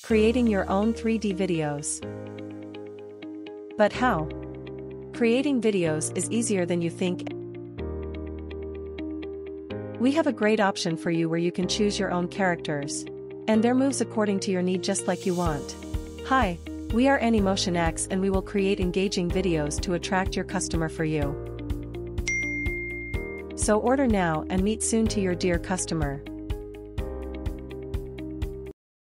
Creating your own 3D videos. But how? Creating videos is easier than you think. We have a great option for you where you can choose your own characters. And their moves according to your need just like you want. Hi, we are Animotion X and we will create engaging videos to attract your customer for you. So order now and meet soon to your dear customer.